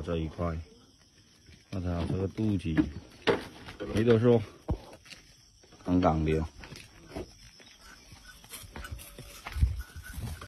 这一块。我操，这个肚脐，没得说，杠杠的哦。